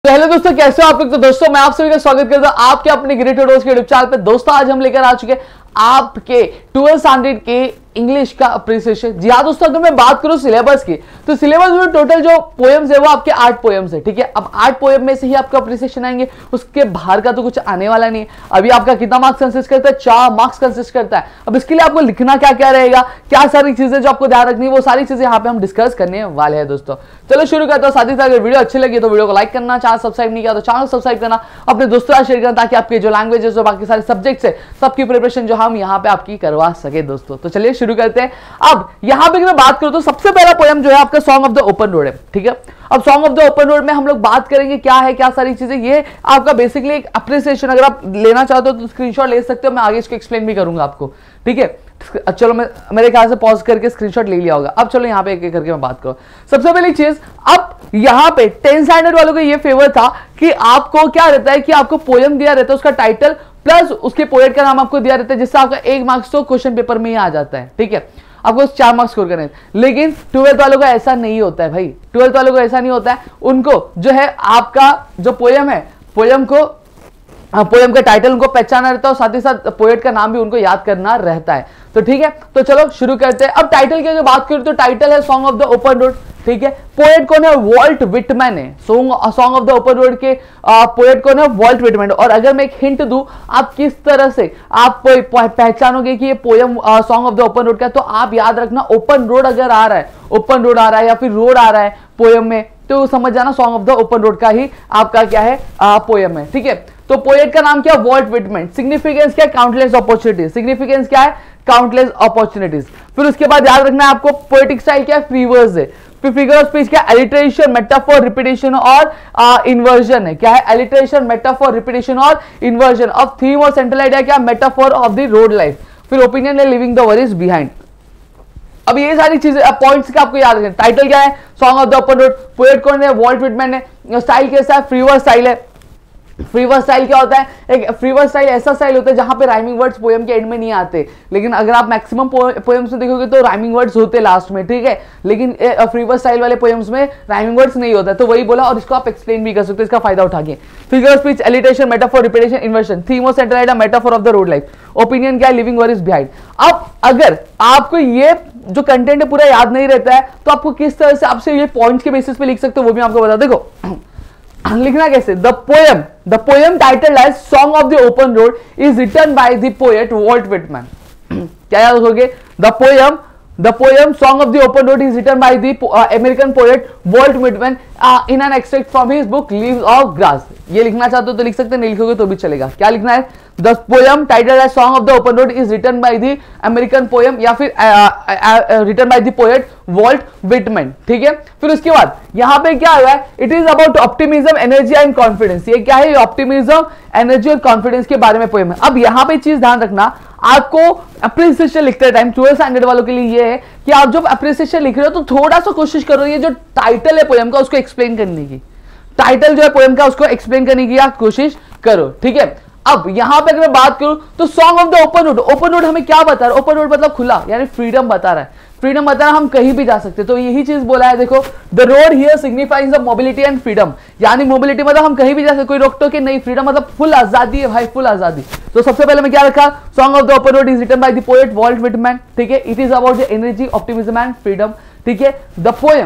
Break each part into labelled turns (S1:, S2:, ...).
S1: तो हेलो दोस्तों, कैसे हो आप लोग। तो दोस्तों मैं आप सभी का स्वागत करता हूं आपके अपने ग्रेट के यूट्यूब चैनल पे। दोस्तों आज हम लेकर आ चुके हैं आपके 12th स्टैंडर्ड के इंग्लिश का अप्रिसिएशन। जी हाँ दोस्तों, अगर मैं बात करूं सिलेबस की, तो सिलेबस में टोटल जो पोएम्स है वो आपके 8 पोएम्स है। ठीक है, अब 8 पोएम में से ही आपका अप्रिसिएशन आएंगे, उसके बाहर का तो कुछ आने वाला नहीं है। अभी आपका कितना मार्क्स कंसिस्ट करता है? 4 मार्क्स कंसिस्ट करता है। अब इसके लिए आपको लिखना क्या क्या रहेगा, क्या सारी चीजें जो आपको ध्यान रखनी है, वो सारी चीजें यहाँ पे हम डिस्कस करने वाले हैं। दोस्तों चलो शुरू करते हैं। साथ ही साथ अगर वीडियो अच्छी लगी तो वीडियो को लाइक करना, चैनल सब्सक्राइब नहीं किया तो चैनल सब्सक्राइब करना, अपने दोस्तों से शेयर करना, ताकि आपके जो लैंग्वेजेस और बाकी सारे सब्जेक्ट्स है सबकी प्रिपरेशन जो हम यहाँ पे आपकी करवा सके। दोस्तों तो चलिए शुरू करते हैं। अब यहां पे मैं बात करूं तो सबसे पहला पोएम जो है आपका song of the open road है। ठीक है, अब song of the open road में हम लोग बात करेंगे क्या है, क्या सारी चीजें। ये आपका बेसिकली एक अप्रिसिएशन, अगर आप लेना चाहते हो तो स्क्रीनशॉट ले सकते हो, मैं आगे इसको एक्सप्लेन भी करूंगा आपको। ठीक है, चलो मैं मेरे ख्याल से पॉज करके स्क्रीनशॉट ले लिया होगा। अब चलो यहाँ पे एक एक करके मैं बात करूं। सबसे पहली चीज, अब यहाँ पे 10th स्टैंडर्ड वालों को ये फेवर था कि आपको क्या रहता है कि आपको पोएम दिया रहता है, उसका टाइटल प्लस उसके पोएट का नाम आपको दिया रहता है, जिससे आपका 1 मार्क्स तो क्वेश्चन पेपर में ही आ जाता है। ठीक है, आपको 4 मार्क्स स्कोर करने। लेकिन 12th वालों का ऐसा नहीं होता है भाई, 12th वालों को ऐसा नहीं होता है। उनको जो है आपका जो पोएम है, पोएम का टाइटल उनको पहचाना रहता है और साथ ही साथ पोएट का नाम भी उनको याद करना रहता है। तो ठीक है, तो चलो शुरू करते हैं। अब टाइटल की जो बात करूं तो टाइटल है song of the open road. ठीक है, पोएट कौन है? वॉल्ट विटमैन है। Song of the open road के पोएट कौन है? Walt Whitman. और अगर मैं एक हिंट दूं, आप किस तरह से आप पहचानोगे कि ये poem song of the open road का, तो आप याद रखना ओपन रोड अगर आ रहा है, ओपन रोड आ रहा है या फिर रोड आ रहा है पोएम में, तो समझ जाना song of the open road का ही आपका क्या है पोएम है। ठीक है, तो पोएट का नाम क्या? Walt Whitman. सिग्निफिकेंस क्या है? Countless opportunities. सिग्निफिकेंस क्या है? Countless opportunities. फिर उसके बाद याद रखना है आपको पोएटिक स्टाइल क्या है? फ्री वर्स है। फिर फिगर ऑफ स्पीच क्या? एलिट्रेशन, मेटाफोर, रिपीटेशन और इन्वर्जन है। क्या है? एलिट्रेशन, मेटाफोर, रिपीटेशन और इन्वर्जन। अब थीम और सेंट्रल आइडिया क्या? Metaphor of the road life. फिर ओपिनियन है लिविंग द वरीज बिहाइंड। अब ये सारी चीजें पॉइंट्स का आपको याद रखना। टाइटल क्या है? Song of the open road. Poet कौन है? वॉल्ट विटमैन है। स्टाइल कैसा है? फ्री वर्स स्टाइल है। फ्री वर्स स्टाइल क्या होता है? एक फ्री वर्स स्टाइल ऐसा स्टाइल होता है जहां पे राइमिंग वर्ड्स पोएम के एंड में नहीं आते, लेकिन अगर आप मैक्सिमम पोएम्स में देखोगे तो राइमिंग वर्ड्स होते लास्ट में। ठीक है, लेकिन फ्री वर्स स्टाइल वाले पोएम्स में राइमिंग वर्ड्स नहीं होता, तो वही बोला और इसको आप एक्सप्लेन भी कर सकते हो इसका फायदा उठा के। Figure of speech, alliteration, metaphor, repetition, inversion. Theme और central idea metaphor of the road life. Opinion क्या है? Living worries behind. अब अगर आपको ये जो कंटेंट है पूरा याद नहीं रहता है, तो आपको किस तरह से आपसे ये पॉइंट्स के बेसिस पे लिख सकते हो वो भी आपको बता। देखो लिखना कैसे? The poem title as song of the open road is written by the poet Walt Whitman. क्या याद रखोगे? The poem song of the open road is written by the American poet Walt Whitman in an extract from his book leaves of grass. ये लिखना चाहते हो तो लिख सकते हैं, नहीं लिखोगे तो भी चलेगा। क्या लिखना है? The poem title as song of the open road is written by the American poem, या फिर written by the poet Walt Whitman. ठीक है, फिर उसके बाद यहां पे क्या हुआ है? It is about optimism, energy and confidence. ये क्या है? ऑप्टिमिज्म, एनर्जी और कॉन्फिडेंस के बारे में पोएम है। अब यहां पे चीज ध्यान रखना, आपको अप्रिसिएशन लिखते टाइम 12th स्टैंडर्ड वालों के लिए ये है कि आप जब अप्रिसिएशन लिख रहे हो तो थोड़ा सा कोशिश करो ये जो टाइटल है पोएम का उसको एक्सप्लेन करने की। टाइटल जो है पोएम का उसको एक्सप्लेन करने की आप कोशिश करो। ठीक है, अब यहां पे अगर मैं बात करूं तो song of the open road, open road हमें क्या बता रहा है? ओपन रोड मतलब खुला, यानी फ्रीडम बता रहा है। फ्रीडम बता रहा है, हम कहीं भी जा सकते हैं। तो यही चीज बोला है, देखो the road here signifies the mobility and freedom, यानी मोबिलिटी मतलब हम कहीं भी जा सकते, कोई रोक टोक नहीं। फ्रीडम मतलब फुल आजादी है भाई, फुल आजादी। तो सबसे पहले मैं क्या रखा? Song of the open road is written by the poet Walt Whitman. ठीक है, it is about the energy, optimism and freedom. ठीक है, the poem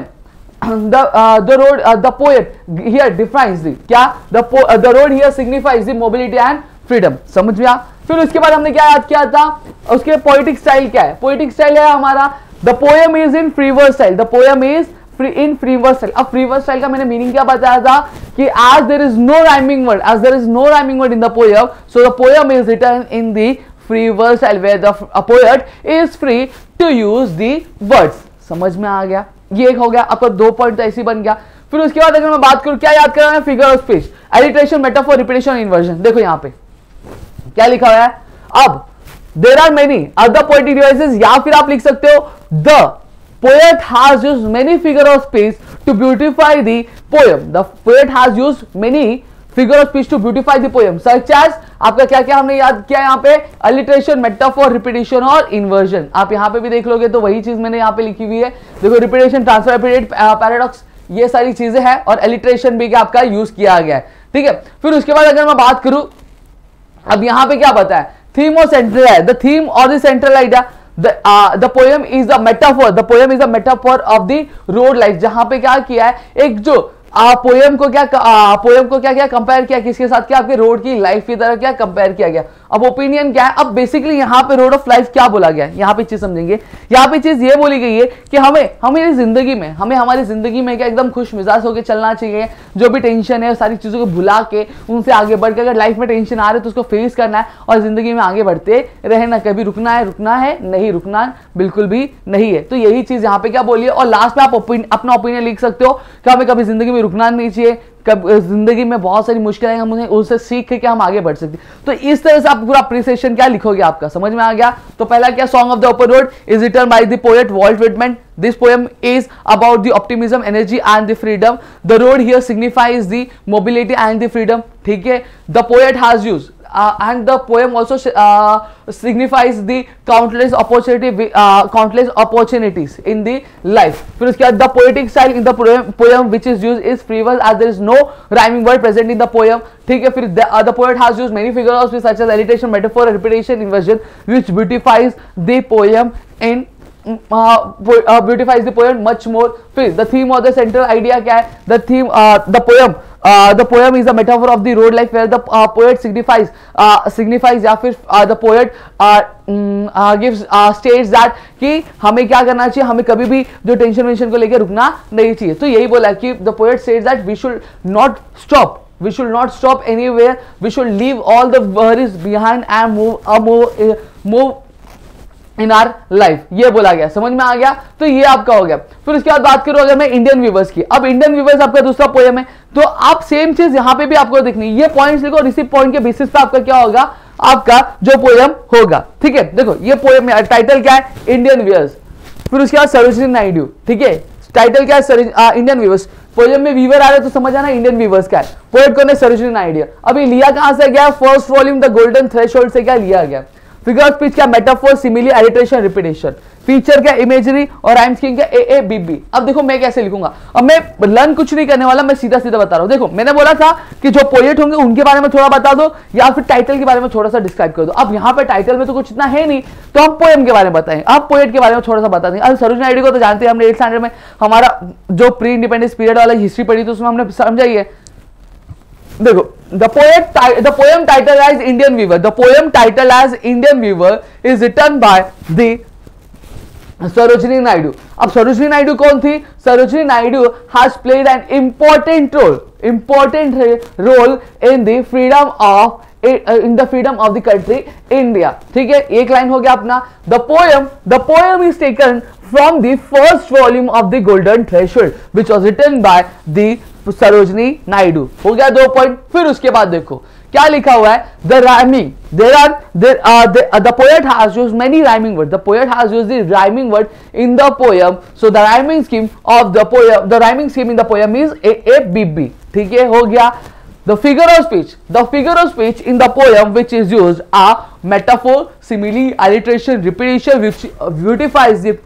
S1: the poet here defines the road here signifies the mobility and freedom। समझ में आ? फिर उसके बाद हमने क्या याद किया था? उसके पोएटिक स्टाइल क्या है? पोएटिक स्टाइल है हमारा the poem is in free verse style। the poem is in free verse style। अब free verse style का मैंने मीनिंग क्या बताया था कि as there is no rhyming word in the poem, so the poem is written in the free verse style where the poet is free to use the words। समझ में आ गया? ये एक हो गया आपका 2 पॉइंट, तो ऐसे बन गया। फिर उसके बाद अगर मैं बात करूं क्या याद कर रहा हूं? Figure of speech, alliteration, metaphor, repetition, inversion. देखो यहां पे क्या लिखा हुआ है? अब there are many other poetic devices, या फिर आप लिख सकते हो the poet has used many figure of speech to beautify the poem. The poet has used many figure of speech to beautify the poem such as, आपका क्या क्या हमने याद किया यहाँ पे? अलिट्रेशन, मेटाफोर, रिपीटेशन और इन्वर्जन। आप यहाँ पे भी देख लोगे तो वही चीज मैंने यहाँ पे लिखी हुई है। देखो रिपीटेशन, ट्रांसफर, पैराडॉक्स, ये सारी चीजें हैं, और एलिट्रेशन भी क्या आपका यूज किया गया है, ठीक है। फिर उसके बाद अगर मैं बात करूं, अब यहां पे क्या पता है, थीम और सेंट्रल है, द थीम और the central idea, the poem is the metaphor, the poem is the metaphor of the road life, जहां पे क्या किया है, एक जो पोयम को क्या कंपेयर किया, किसके साथ, क्या आपके रोड की लाइफ की तरह क्या कंपेयर किया गया। अब ओपिनियन क्या है, अब बेसिकली यहाँ पे रोड ऑफ लाइफ क्या बोला गया है, यहाँ पे चीज समझेंगे। यहाँ पे चीज ये बोली गई है कि हमें जिंदगी में, हमारी जिंदगी में क्या एकदम खुश मिजाज होकर चलना चाहिए, जो भी टेंशन है सारी चीजों को भुला के उनसे आगे बढ़ के, अगर लाइफ में टेंशन आ रहे तो उसको फेस करना है और जिंदगी में आगे बढ़ते रहना, कभी रुकना है नहीं, रुकना बिल्कुल भी नहीं है। तो यही चीज यहाँ पे क्या बोली है, और लास्ट में आप अपना ओपिनियन लिख सकते हो कि हमें कभी जिंदगी में रुकना नहीं चाहिए, कब जिंदगी में बहुत सारी मुश्किलें, हम उनसे सीख के हम आगे बढ़ सकते। तो इस तरह से आप पूरा अप्रिसिएशन क्या लिखोगे, आपका समझ में आ गया। तो पहला क्या, song of the open road is written by the poet Walt Whitman. This poem is about the optimism, energy and the freedom. The road here signifies the mobility and the freedom, ठीक है। The poet has used and the poem also signifies the countless opportunities in the life. फिर उसके बाद the poetic style in the poem which is used is frivolous as there is no rhyming word present in the poem, ठीक है। फिर the poet has used many figures such as alliteration, metaphor, repetition, inversion which beautifies the poem much more. फिर the theme or the central idea क्या है, the theme, the poem is a metaphor of the road life where the poet signifies या फिर the poet gives states that कि हमें क्या करना चाहिए, हमें कभी भी जो टेंशन वेंशन को लेकर रुकना नहीं चाहिए। तो यही बोला कि the poet states that we should not stop anywhere, we should leave all the worries behind and move in our life, ये बोला गया, समझ में आ गया। तो ये आपका हो गया। फिर उसके बाद बात करूं अगर मैं इंडियन व्यूवर्स की, अब इंडियन व्यूवर्स आपका दूसरा पोएम है, तो आप सेम चीज यहां पे भी आपको देखनी, ये पॉइंट्स लिखो और इसी पॉइंट के बेसिस पे आपका क्या होगा, आपका जो पोएम होगा, ठीक है। देखो ये पोएम में टाइटल क्या है, इंडियन व्यूअर्स। फिर उसके बाद सरोजिनी नायडू, ठीक है, टाइटल क्या है, इंडियन व्यूअर्स। पोएम में वीवर आ रहा है तो समझ आना इंडियन व्यूअर्स का है। पोएट कौन है, सरोजिनी नायडू। अभी लिया कहां से गया, first volume the golden threshold से क्या लिया गया। फिगर ऑफ स्पीच क्या, metaphor, simile, alliteration, repetition. Feature क्या, इमेजरी, और राइम स्कीम क्या, ए बी बी। अब देखो मैं कैसे लिखूंगा, अब मैं लर्न कुछ नहीं करने वाला, मैं सीधा सीधा बता रहा हूं। देखो मैंने बोला था कि जो पोएट होंगे उनके बारे में थोड़ा बता दो या फिर टाइटल के बारे में थोड़ा सा डिस्क्राइब कर दो। अब यहाँ पे टाइटल में तो कुछ इतना है नहीं, तो हम पोएम के बारे में बताएं, अब पोएट के बारे में थोड़ा सा बता दें। अब सरोजिनी नायडू को तो जानते हैं, हमने 8th स्टैंडर्ड में हमारा जो प्री इंडिपेंडेंस पीरियड वाला हिस्ट्री पढ़ी तो उसमें हमने समझाई है। देखो the poem title as Indian Weaver, the poem title as Indian Weaver is written by the Sarojini Naidu. अब सरोजिनी नायडू कौन थी, Sarojini Naidu has played an important role in the freedom of the country India, ठीक है। एक लाइन हो गया अपना, the poem is taken from the first volume of the Golden Threshold which was written by the Sarojini Naidu. हो गया 2 पॉइंट। फिर उसके बाद देखो क्या लिखा हुआ है, the rhyming, the poet has used many rhyming words, the poet has used the rhyming word in the poem, so the rhyming scheme in the poem is a b b, ठीक है, हो गया। The figure of speech in the poem which is used are metaphor, simile, alliteration, repetition which beautifies the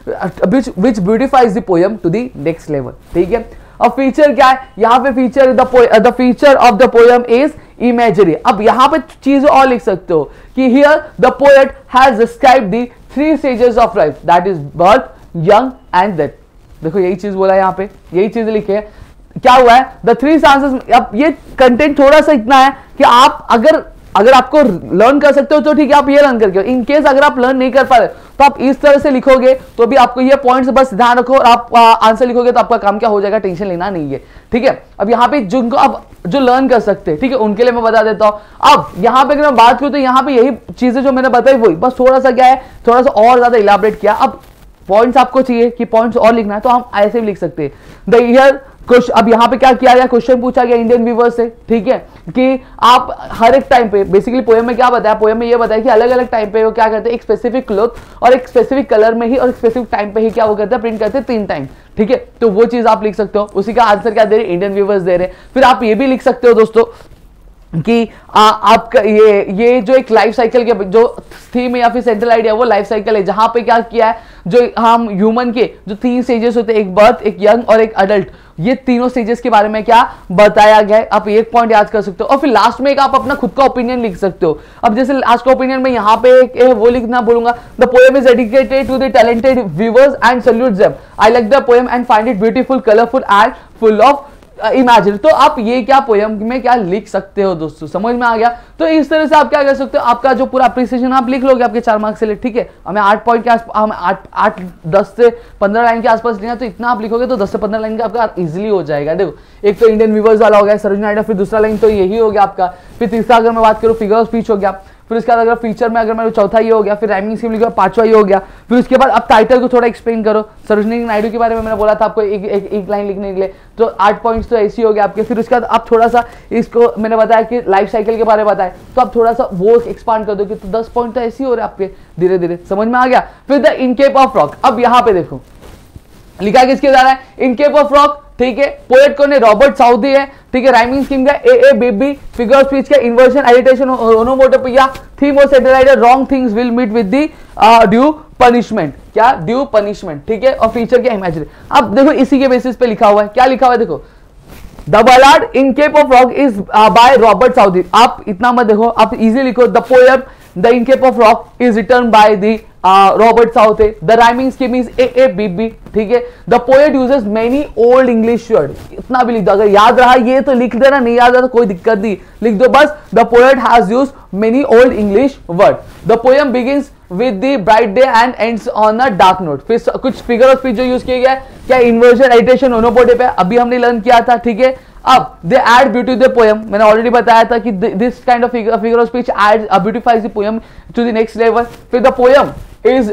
S1: poem to the next level, ठीक है। अब feature क्या है, यहाँ पे feature the feature of the poem is imagery. अब यहाँ पे चीजें और लिख सकते हो कि here the poet has described the 3 stages of life, that is birth, young and death. देखो यही चीज बोला है यहाँ पे, यही चीज लिखे है। क्या हुआ है, द 3 स्टांसेस। अब ये कंटेंट थोड़ा सा इतना है कि आप अगर आपको लर्न कर सकते हो तो ठीक है, आप ये लर्न करके, इन केस अगर आप लर्न नहीं कर पा रहे तो आप इस तरह से लिखोगे तो भी आपको ये पॉइंट्स बस ध्यान रखो और आप आंसर लिखोगे तो आपका काम क्या हो जाएगा, टेंशन लेना नहीं है, ठीक है। अब यहाँ पे जिनको अब जो लर्न कर सकते हैं, ठीक है, उनके लिए मैं बता देता हूं। अब यहाँ पे अगर मैं बात करूं तो यहाँ पे यही चीजें जो मैंने बताई वही, बस थोड़ा सा क्या है, थोड़ा सा और ज्यादा इलाबरेट किया। अब पॉइंट्स आपको चाहिए कि पॉइंट्स और लिखना है तो हम ऐसे भी लिख सकते हैं, द ईयर। अब यहाँ पे क्या किया गया, क्वेश्चन पूछा गया इंडियन व्यूअर्स से, ठीक है, कि आप हर एक टाइम पे, बेसिकली पोएम में क्या बताया, पोएम में ये बताया कि अलग अलग टाइम पे वो क्या करते हैं, एक स्पेसिफिक क्लॉथ और एक स्पेसिफिक कलर में ही और एक स्पेसिफिक टाइम पे ही क्या वो करते हैं, प्रिंट करते हैं 3 टाइम, ठीक है। तो वो चीज आप लिख सकते हो, उसी का आंसर क्या दे रहे हैं, इंडियन व्यूअर्स दे रहे हैं। फिर आप ये भी लिख सकते हो दोस्तों कि आपका ये जो एक लाइफ साइकिल के जो थीम है या फिर सेंट्रल आइडिया वो लाइफ साइकिल है, जहां पे क्या किया है, जो हम ह्यूमन के जो 3 स्टेजेस होते हैं, एक बर्थ, एक यंग और एक अडल्ट, ये तीनों स्टेजेस के बारे में क्या बताया गया है। आप एक पॉइंट याद कर सकते हो और फिर लास्ट में एक आप अपना खुद का ओपिनियन लिख सकते हो। अब जैसे लास्ट का ओपिनियन में यहाँ पे एक वो लिखना बोलूंगा, the poem is dedicated to the talented viewers and salutes them, I like the poem and find it beautiful, colourful and full of imagine. तो आप ये क्या पोयम में क्या लिख सकते हो दोस्तों, समझ में आ गया। तो इस तरह से आप क्या कर सकते हो, आपका जो पूरा अप्रिसिएशन आप लिख लोगे आपके 4 मार्क्स से, ठीक है। हमें 8 पॉइंट के आसपास, हम 8 10 से 15 लाइन के आसपास लेना, तो इतना आप लिखोगे तो 10 से 15 लाइन का आपका इजीली हो जाएगा। देखो एक तो इंडियन व्यूअर्स वाला हो गया, सरोजिनी नायडू, फिर दूसरा लाइन तो यही हो गया आपका, फिर तीसरा अगर मैं बात करूँ फिगर ऑफ स्पीच हो गया, फिर उसके बाद अगर फीचर में अगर मैं चौथा ये हो गया, फिर राइमिंग स्कीम लिखा 5वां ये हो गया, फिर उसके बाद अब टाइटल को थोड़ा एक्सप्लेन करो। सरोजिनी नायडू के बारे में मैंने बोला था आपको एक लाइन लिखने के लिए, तो 8 पॉइंट्स तो ऐसे हो गया आपके। फिर उसके बाद आप थोड़ा सा इसको मैंने बताया कि लाइफ साइकिल के बारे में बताया, तो आप थोड़ा सा वो एक्सपांड कर दो कि तो 10 पॉइंट तो ऐसे ही हो रहे आपके, धीरे धीरे समझ में आ गया। फिर the Inchcape of rock, अब यहाँ पे देखो लिखा किसके जा रहा है, इन केप ऑफ रॉक, ठीक है। पोएट कौन है, रॉबर्ट साउदी है, ठीक है। राइमिंग स्कीम का A B B, figure of speech का इन्वर्जन, एडिटेशन, ओनोमोटोपिया, थीम और central idea, wrong things will meet with the due punishment, क्या ड्यू पनिशमेंट, ठीक है। और फीचर क्या इमेजिनरी। अब देखो इसी के बेसिस पे लिखा हुआ है, क्या लिखा हुआ है देखो, the ballad Inchcape of rock is by Robert Southey. आप इतना मत देखो, आप इजी लिखो, the poem the Inchcape of rock is return by the Robert Southey, the rhyming scheme is A B B, ठीक है। The poet uses many old English word, इतना भी लिख दो, अगर याद रहा ये तो लिख देना, नहीं याद रहा तो कोई दिक्कत नहीं, लिख दो बस, the poet has used many old English word, the poem begins with the bright day and ends on a dark note। फिर कुछ फिगर ऑफ स्पीच जो यूज किया गया है, क्या इन्वर्जन, एडिटेशन, ओनोपोटोपिया, अभी हमने लर्न किया था, ठीक है। अब they add beauty to the poem, मैंने ऑलरेडी बताया था कि this kind of figure of speech add beautifies the poem to the next level. फिर the poem is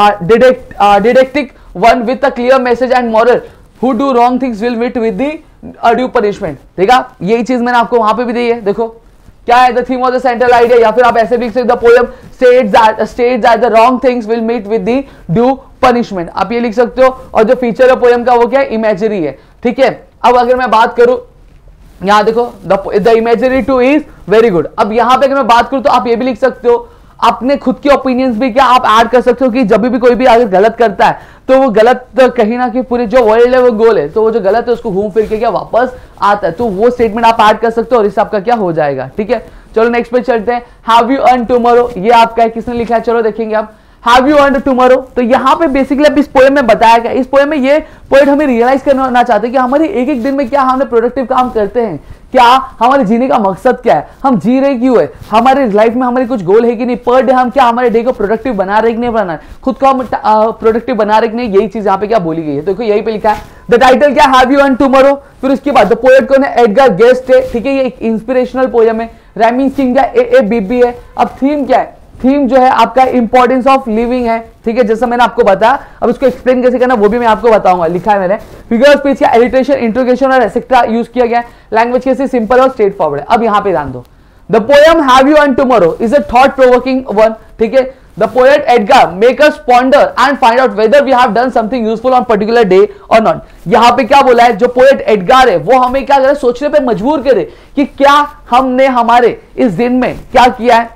S1: didactic one with a clear message and moral, who do wrong things will meet with the due punishment, ठीक है। यही चीज मैंने आपको वहां पे भी दी है, देखो क्या है, the theme of the central idea, या फिर आप ऐसे भी लिख सकते, the poem states that the wrong things will meet with the due punishment, आप ये लिख सकते हो। और जो फीचर है पोएम का वो क्या है, इमेजरी है, ठीक है। अब अगर मैं बात करूं, यहां देखो the imagery too is very good. अब यहां पे अगर मैं बात करूं तो आप ये भी लिख सकते हो, अपने खुद के ओपिनियंस भी क्या आप ऐड कर सकते हो, कि जब भी कोई भी अगर गलत करता है तो वो गलत कहीं ना कहीं पूरे जो वर्ल्ड है वो गोल है, तो वो जो गलत है उसको घूम फिर के क्या वापस आता है, तो वो स्टेटमेंट आप ऐड कर सकते हो और इससे आपका क्या हो जाएगा, ठीक है। चलो नेक्स्ट पे चलते हैं, हैव यू अर्न टुमारो, ये आपका है, किसने लिखा है, चलो देखेंगे आप। हैव यू अर्न टुमारो, तो यहाँ पे बेसिकली अब इस पोएम में बताया गया, इस पोएम में ये पोएट हमें रियलाइज करना चाहते हैं कि हमारे एक एक दिन में क्या हमने प्रोडक्टिव काम करते हैं, क्या हमारे जीने का मकसद क्या है, हम जी रहे क्यों है, हमारे लाइफ में हमारे कुछ गोल है कि नहीं, पर डे हम क्या हमारे डे को प्रोडक्टिव बना रहे कि नहीं बना, खुद को हम प्रोडक्टिव बना रहे कि नहीं, यही चीज यहाँ पे क्या बोली गई है। देखो यही पे लिखा है, द टाइटल क्या, हैव यू अर्न टुमारो। फिर उसके बाद द पोएट कौन है, एडगर गेस्ट है, ठीक है, ये एक इंस्पिरेशनल पोएम है। राइमिंग स्कीम क्या, ए बीबी है। अब थीम क्या है, थीम जो है आपका इंपॉर्टेंस ऑफ लिविंग है, ठीक है, जैसा मैंने आपको बताया। अब इसको एक्सप्लेन कैसे करना वो भी मैं आपको बताऊंगा, लिखा है मैंने। फिगर ऑफ स्पीच का एडिटेशन, इंट्रोगेशन और एसेट्रा यूज किया गया है। लैंग्वेज कैसे सिंपल और स्ट्रेट फॉरवर्ड है। अब यहां पे ध्यान दो, the poem have you earned tomorrow is a thought provoking one, ठीक है। The poet Edgar make us ponder and find out whether we have done something useful on particular day और not. यहां पे क्या बोला है, जो पोएट एडगर है वो हमें क्या करे, सोचने पे मजबूर करे कि क्या हमने हमारे इस दिन में क्या किया है,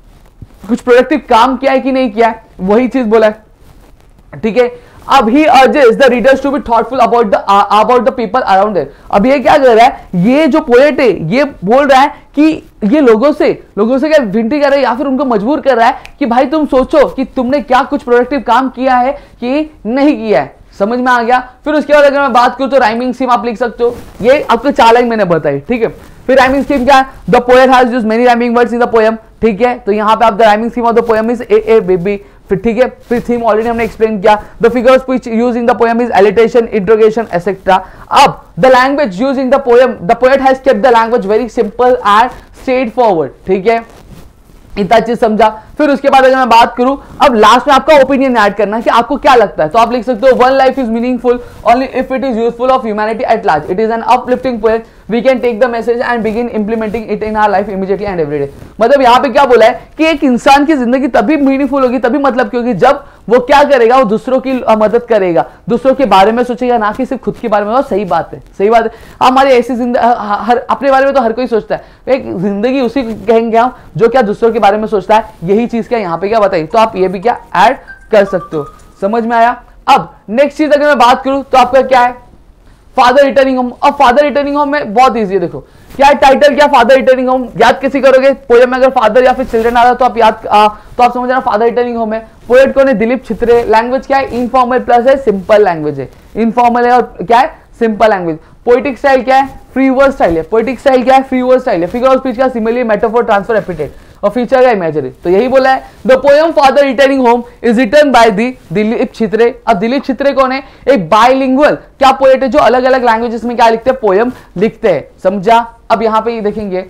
S1: कुछ प्रोडक्टिव काम किया है कि नहीं किया है, वही चीज बोला है, ठीक है। अब he urges the readers to be thoughtful about the people around them. अब ये क्या कर रहा है, ये जो पोएट है ये बोल रहा है कि ये लोगों से क्या विनती कर रहा है या फिर उनको मजबूर कर रहा है कि भाई तुम सोचो कि तुमने क्या कुछ प्रोडक्टिव काम किया है कि नहीं किया है, समझ में आ गया। फिर उसके बाद अगर मैं बात करूं तो राइमिंग स्कीम आप लिख सकते हो, ये आपको 4 लाइन मैंने बताई, ठीक है। फिर राइमिंग स्कीम क्या है, the poet has used many rhyming words in the poem, ठीक है, तो यहां पे आप the rhyming scheme of the poem is A B B, फिर ठीक है। फिर थीम ऑलरेडी हमने एक्सप्लेन किया, the figure of speech used in the poem is alliteration, interrogation etcetera. अब the language used in the poem, the poet has kept the language very simple and straightforward, ठीक है, इतना चीज समझा। फिर उसके बाद अगर मैं बात करूं, अब लास्ट में आपका ओपिनियन ऐड करना है कि आपको क्या लगता है, तो आप लिख सकते हो one life is meaningful only if it is useful of humanity at large, it is an uplifting poem, we can take the message and begin implementing it in our life immediately and everyday. मतलब यहाँ पे क्या बोला है कि एक इंसान की जिंदगी तभी मीनिंगफुल होगी, तभी मतलब की होगी जब वो क्या करेगा, वो दूसरों की मदद करेगा, दूसरों के बारे में सोचेगा, ना कि सिर्फ खुद के बारे में। और सही बात है, सही बात है। हमारी ऐसी जिंदगी, अपने बारे में तो हर कोई सोचता है, एक जिंदगी उसी को कहेंगे हम जो क्या दूसरों के बारे में सोचता है। यही चीज क्या यहाँ पे क्या बताई, तो आप ये भी क्या ऐड कर सकते हो। समझ में आया। अब नेक्स्ट चीज अगर मैं बात करूं तो आपका क्या है, फादर रिटर्निंग होम। अब फादर रिटर्निंग होम में बहुत इजी है, देखो क्या टाइटल, क्या फादर रिटर्निंग होम, याद कैसे करोगे, पोएम में अगर फादर या फिर चिल्ड्रन आ रहा है तो आप तो आप समझ रहे फादर रिटर्निंग होम है। पोएट कौन है, दिलीप छित्रे। लैंग्वेज क्या है, इनफॉर्मल प्लस है सिंपल लैंग्वेज है, इनफॉर्मल है और क्या है सिंपल लैंग्वेज। पोएटिक स्टाइल क्या है, फ्री वर्ड स्टाइल है। पोएटिक स्टाइल क्या है, फ्री वर्ड स्टाइल है। फिगर ऑफ स्पीच का सिमिली, मेटाफोर, ट्रांसफर, एपिथेट और फीचर का इमेजरी। तो यही बोला है, the poem father returning home is written by Dilip Chitre. अब दिलीप छित्रे कौन है, एक बाइलिंगुअल क्या पोएट है जो अलग अलग लैंग्वेजेस में क्या लिखते हैं, पोएम लिखते हैं। समझा। अब यहाँ पे ये देखेंगे,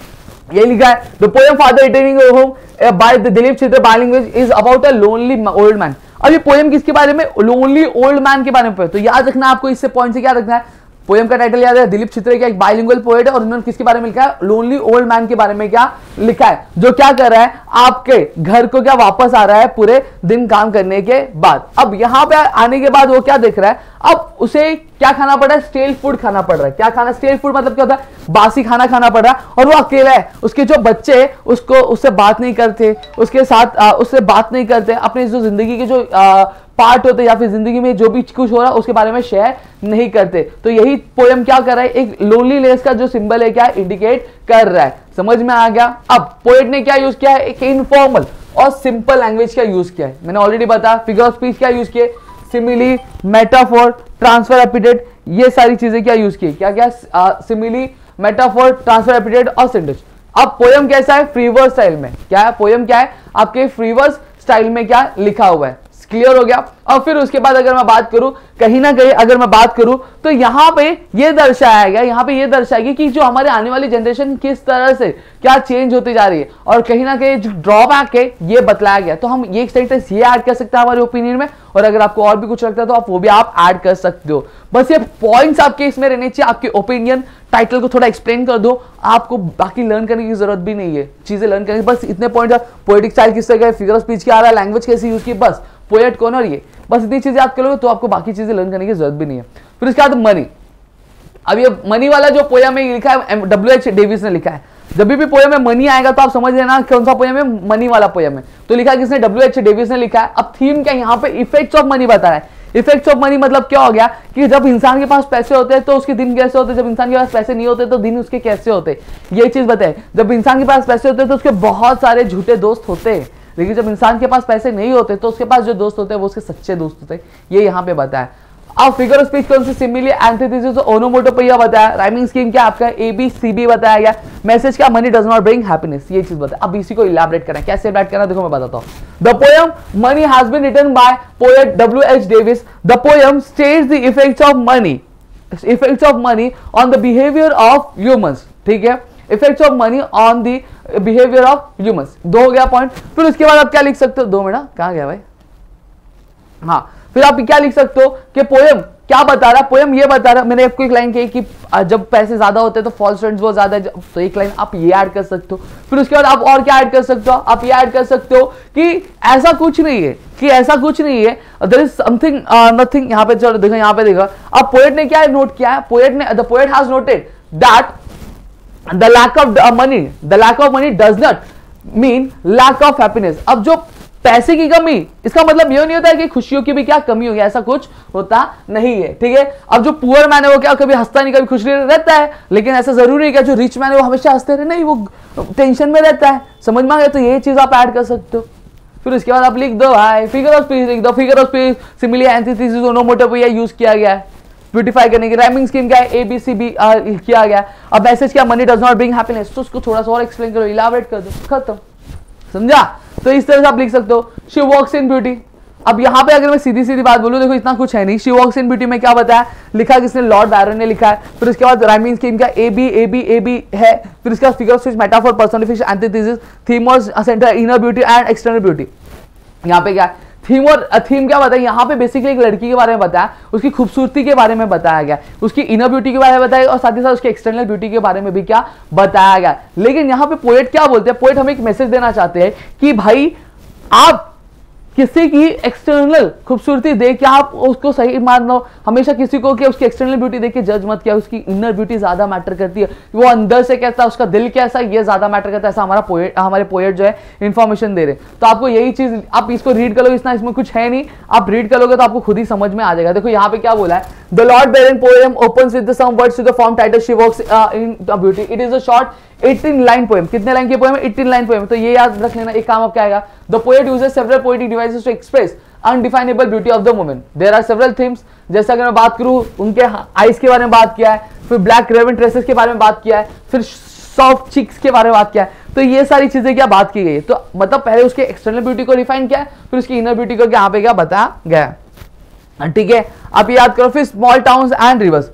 S1: ये लिखा है the poem father returning home by Dilip Chitre bilingual is about a lonely old man. अब ये पोएम किसके बारे में, लोनली ओल्ड मैन के बारे में। तो याद रखना आपको, इससे पॉइंट से क्या रखना है, पोएम का टाइटल याद है, दिलीप छित्रे का एक बाइलिंगुअल पोएट है और उन्होंने किसके बारे में लिखा है, लोनली ओल्ड मैन के बारे में क्या लिखा है, जो क्या कर रहा है, आपके घर को क्या वापस आ रहा है पूरे दिन काम करने के बाद। अब यहां पे आने के बाद वो क्या देख रहा है, अब उसे क्या खाना पड़ रहा है, स्टेल फूड खाना पड़ रहा है। क्या खाना, स्टेल फूड मतलब क्या होता है, बासी खाना खाना पड़ रहा है। और वो अकेला है, उसके जो बच्चे उससे बात नहीं करते, उसके साथ उससे बात नहीं करते, अपने जो जिंदगी के जो पार्ट होते या फिर जिंदगी में जो भी कुछ हो रहा है उसके बारे में शेयर नहीं करते। तो यही पोएम क्या कर रहा है, एक लोनलीनेस का जो सिंबल है क्या इंडिकेट कर रहा है। समझ में आ गया। अब पोएट ने क्या यूज किया है, एक इनफॉर्मल और सिंपल लैंग्वेज का यूज किया है। मैंने ऑलरेडी बताया, फिगर ऑफ स्पीच क्या यूज किए, सिमिली, मेटाफोर, ट्रांसफर, एपिथेट, ये सारी चीजें क्या यूज की, क्या क्या, सिमिली, मेटाफोर, ट्रांसफर, एपिथेट और सेंटेंस। अब पोएम कैसा है, फ्री वर्ड स्टाइल में। क्या है पोएम, क्या है आपके फ्री वर्ड स्टाइल में क्या लिखा हुआ है। क्लियर हो गया। और फिर उसके बाद अगर मैं बात करूं, कहीं ना कहीं अगर मैं बात करूं तो यहां पे ये दर्शाया गया, यहां पे ये दर्शाएगी कि जो हमारे आने वाली जनरेशन किस तरह से क्या चेंज होती जा रही है और कहीं ना कहीं जो ड्रॉबैक है ये बतलाया गया। तो हम ये सेंटेंस ये ऐड कर सकते हैं हमारे ओपिनियन में, और अगर आपको और भी कुछ लगता है तो आप वो भी आप ऐड कर सकते हो। बस ये पॉइंट्स आपके इसमें रहने चाहिए, आपके ओपिनियन, टाइटल को थोड़ा एक्सप्लेन कर दो, आपको बाकी लर्न करने की जरूरत भी नहीं है, चीजें लर्न करने बस इतने पॉइंट। पोएटिक स्टाइल किस तरह का है, फिगर ऑफ स्पीच क्या आ रहा है, लैंग्वेज कैसे यूज की, बस पोएट कौन और ये, बस इतनी चीजें याद कर लोगे तो आपको बाकी चीजें लर्न करने की जरूरत भी नहीं है। फिर उसके बाद मनी। अब ये मनी वाला जो पोएम में लिखा है, W.H. डेविस ने लिखा है। जब भी पोएम में मनी आएगा तो आप समझ लेना कौन सा पोएम है, मनी वाला पोएम है। तो लिखा है किसने, W.H. डेविस ने लिखा है। अब थीम क्या यहाँ पे, इफेक्ट्स ऑफ मनी बता रहा है। इफेक्ट्स ऑफ मनी मतलब क्या हो गया कि जब इंसान के पास पैसे होते हैं तो उसके दिन कैसे होते हैं, जब इंसान के पास पैसे नहीं होते तो दिन उसके कैसे होते हैं, ये चीज बताए। जब इंसान के पास पैसे होते हैं तो उसके बहुत सारे झूठे दोस्त होते हैं, लेकिन जब इंसान के पास पैसे नहीं होते तो उसके पास जो दोस्त होते हैं वो उसके सच्चे दोस्त होते हैं, ये यहाँ पे बताया। अब फिगर ऑफ स्पीच कौन सी, सिमिली, एंटीथेसिस, ओनोमोटोपोइया बताया। राइमिंग स्कीम क्या आपका, ABCD बताया गया। मैसेज क्या, money does not bring happiness, ये चीज बताया। अब इसी को इलैबोरेट करना है, कैसे इलैबोरेट करना देखो मैं बताता हूँ। The poem money has been written by poet W.H. Davies. The poem states the effects of money on the behaviour of humans. ठीक है, effects of money on the behaviour of humans, दो हो गया पॉइंट। फिर उसके बाद आप क्या लिख सकते हो, 2 मिनट कहां गया भाई, हाँ, फिर आप क्या लिख सकते हो कि पोएम क्या बता रहा है, पोएम ये बता रहा है, मैंने आपको एक लाइन कही कि जब पैसे ज्यादा होते हैं तो फॉल्स फ्रेंड्स वो ज्यादा है, तो एक लाइन आप ये ऐड कर सकते हो। फिर उसके बाद आप और क्या ऐड कर सकते हो, आप ये ऐड कर सकते हो कि ऐसा कुछ नहीं है, कि ऐसा कुछ नहीं है, देयर इज समथिंग नथिंग। यहाँ पे चलो देखो, यहाँ पे देखो, अब पोएट ने क्या नोट किया है, पोएट ने, the poet has noted that the lack of money does not mean lack of happiness। अब जो पैसे की कमी, इसका मतलब ये नहीं होता है कि खुशियों की भी क्या कमी होगी, ऐसा कुछ होता नहीं है। ठीक है, अब जो पुअर मैन है वो क्या कभी हंसता नहीं, कभी खुश रहता है, लेकिन ऐसा जरूरी है क्या जो रिच मैन है वो हमेशा हंसते रहे, नहीं, वो टेंशन में रहता है। समझ में आ गया, तो ये चीज आप ऐड कर सकते हो। फिर उसके बाद आप लिख दो भाई फिगर ऑफ स्पीच, लिख दो figure of speech, simile, antithesis, onomatopoeia use किया गया है। ब्यूटीफाई करने की राइमिंग स्कीम क्या है, ABCD किया गया। अब मैसेज क्या, money does not bring happiness, तो उसको थोड़ा सा और एक्सप्लेन करो, इलैबोरेट कर दो, खत्म। समझा। तो इस तरह से आप लिख सकते हो, शी वॉक्स इन ब्यूटी। अब यहाँ पे अगर मैं सीधी सीधी बात बोलूं, देखो इतना कुछ है नहीं। शी वॉक्स इन ब्यूटी में क्या बताया, लिखा किसने, लॉर्ड बायरन ने लिखा है। फिर उसके बाद राइमिंग स्कीम का ए बी है। फिर उसके बाद figure of speech, metaphor, personification, antithesis, theme और centre, inner beauty and external beauty. यहाँ पे क्या है, थीम और थीम क्या बताया, यहाँ पे बेसिकली एक लड़की के बारे में बताया, उसकी खूबसूरती के बारे में बताया गया, उसकी इनर ब्यूटी के बारे में बताया और साथ ही साथ उसके एक्सटर्नल ब्यूटी के बारे में भी क्या बताया गया। लेकिन यहाँ पे पोएट क्या बोलते हैं, पोएट हमें एक मैसेज देना चाहते हैं कि भाई आप किसी की एक्सटर्नल खूबसूरती देख के आप उसको सही मान लो, हमेशा किसी को कि उसकी एक्सटर्नल ब्यूटी देख के जज मत किया, उसकी इनर ब्यूटी ज्यादा मैटर करती है, वो अंदर से कैसा, उसका दिल कैसा, ये ज्यादा मैटर करता है। ऐसा हमारे पोएट जो है इंफॉर्मेशन दे रहे हैं। तो आपको यही चीज, आप इसको रीड करोगे, इसमें कुछ है नहीं, आप रीड करोगे तो आपको खुद ही समझ में आ जाएगा। देखो यहाँ पे क्या बोला है, the Lord Byron poem opens with some words to the form title she walks in beauty, it is a short 18 line poem. कितने लाइन की पोएम है, 18 लाइन पोएम। तो ये याद रख लेना, एक काम आप क्या आएगा, the poet uses several poetic devices to express undefinable beauty of the woman. There are several themes, जैसे अगर मैं बात करूं, उनके आईज के बारे में बात किया है, फिर ब्लैक रेवन ड्रेसेस के बारे में बात किया है, फिर सॉफ्ट चिक्स के बारे में बात किया है। तो ये सारी चीजें क्या बात की गई है, तो मतलब पहले उसके एक्सटर्नल ब्यूटी को डिफाइन किया है, फिर उसकी इनर ब्यूटी को यहाँ पे क्या बताया गया, ठीक है। आप याद करो। फिर स्मॉल टाउन्स एंड रिवर्स,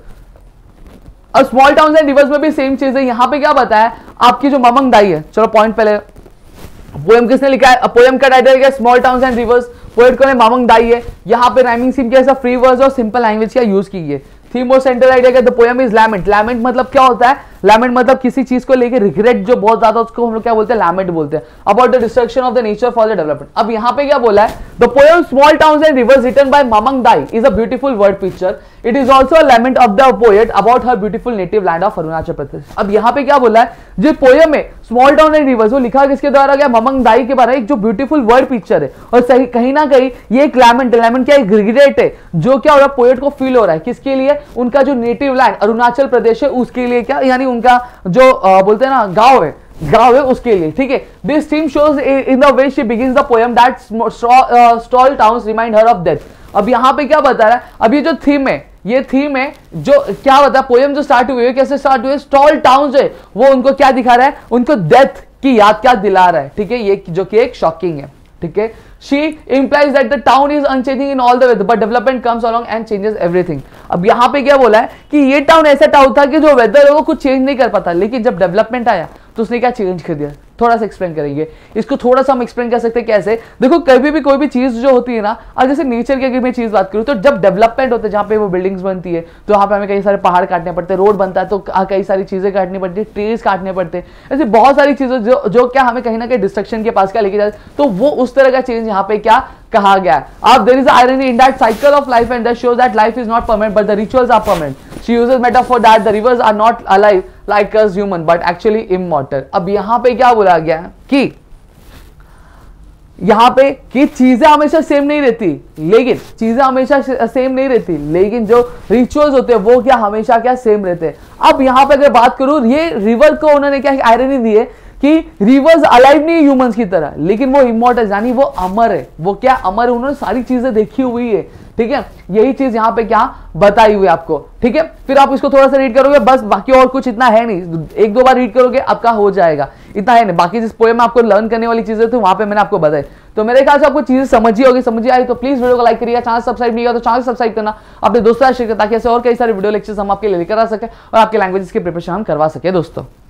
S1: और स्मॉल टाउन्स एंड रिवर्स में भी सेम चीज है। यहाँ पे क्या बताया, आपकी जो ममंग दाई है, चलो पॉइंट पहले, पोएम किसने लिखा है, पोएम का टाइटल क्या है, small towns and rivers, poet कौन है, मामंग दाई है। यहाँ पे राइमिंग स्कीम कैसा, फ्री वर्ड्स और सिंपल लैंग्वेज का यूज की है। थीम और सेंट्रल आइडिया क्या, the poem is lament. Lament मतलब क्या होता है, लैमेंट मतलब किसी चीज को लेकर रिग्रेट जो बहुत ज्यादा, उसको हम लोग क्या बोलते हैं, लैमेंट बोलते हैं, about the destruction of the nature for the development. अब यहाँ पे क्या बोला है, the poem small towns and rivers written by Mamang Dai is a beautiful word picture, it is also a lament of the poet about her beautiful native land of Arunachal Pradesh. अब यहाँ पे क्या बोला है, जो पोएम है स्मॉल टाउन एंड रिवर्स, वो लिखा किसके द्वारा गया, मामंग दाई के बारे में, एक जो ब्यूटीफुल वर्ड पिक्चर है, और सही कहीं ना कहीं ये एक लैमेंट क्या, एक रिग्रेट है जो क्या हो रहा है, पोएट को फील हो रहा है, किसके लिए, उनका जो नेटिव लैंड अरुणाचल प्रदेश है उसके लिए, क्या यानी उनका जो बोलते हैं ना गांव है उसके लिए, ठीक है। This theme shows in the way she begins the poem that small towns remind her of death. अब यहाँ पे क्या बता रहा है, अब ये जो थीम है, ये थीम है जो क्या बता, पोएम जो स्टार्ट हुई है, कैसे स्टार्ट हुई है, स्टॉल टाउन्स है, वो उनको क्या दिखा रहा है, उनको डेथ की याद क्या दिला रहा है, ठीक है, ये जो कि एक शॉकिंग है, ठीक है। She implies that the town is unchanging in all the weather, but development comes along and changes everything. अब यहाँ पे क्या बोला है कि ये टाउन ऐसा टाउन था कि जो वेदर है वो कुछ चेंज नहीं कर पाता, लेकिन जब डेवलपमेंट आया तो उसने क्या चेंज कर दिया। थोड़ा सा एक्सप्लेन करेंगे इसको, थोड़ा सा हम एक्सप्लेन कर सकते हैं कैसे। देखो कभी भी कोई भी चीज जो होती है ना, और जैसे नेचर की अगर मैं चीज बात करूं, तो जब डेवलपमेंट होता है, जहाँ पे वो बिल्डिंग्स बनती है, तो वहाँ पे हमें कई सारे पहाड़ काटने पड़ते हैं, रोड बनता है तो कई सारी चीजें काटनी पड़ती है, ट्रीज काटने पड़ते हैं, ऐसे बहुत सारी चीजें जो क्या हमें कहीं ना कहीं डिस्ट्रक्शन के पास क्या लेके जाते, तो वो उस तरह का चेंज यहाँ पे क्या कहा गया है। अब there is irony in that cycle of life and that shows that life is not permanent but the rituals are permanent. She uses metaphor that the rivers are not alive like us human but actually immortal। अब यहाँ पे क्या बोला गया कि यहाँ पे कि चीजें हमेशा सेम नहीं रहती, लेकिन चीजें हमेशा सेम नहीं रहती, लेकिन जो रिचुअल्स होते हैं वो क्या हमेशा क्या सेम रहते हैं। अब यहाँ पे अगर बात करूं, ये रिवर को उन्होंने क्या आयरनी दी है कि रिवर्स अलाइव नहीं है ह्यूमंस की तरह, लेकिन वो इमॉर्टल यानी वो अमर है, वो क्या अमर है, उन्होंने सारी चीजें देखी हुई है, ठीक है। यही चीज यहाँ पे क्या बताई हुई है आपको, ठीक है। फिर आप इसको थोड़ा सा रीड करोगे बस, बाकी और कुछ इतना है नहीं, एक दो बार रीड करोगे आपका हो जाएगा, इतना है नहीं। बाकी जिस पोएम में आपको लर्न करने वाली चीजें थी वहां पे मैंने आपको बताई, तो मेरे ख्याल से आपको चीजें समझी आई तो प्लीज वीडियो को लाइक करिएगा, चैनल सब्सक्राइब नहीं किया तो चैनल सब्सक्राइब करना, अपने दोस्तों से शेयर करना, ताकि ऐसे और कई सारे वीडियो लेक्चर्स हम आपके लिए लेकर आ सके और आपके लैंग्वेजेस की प्रिपरेशन हम करवा सके दोस्तों।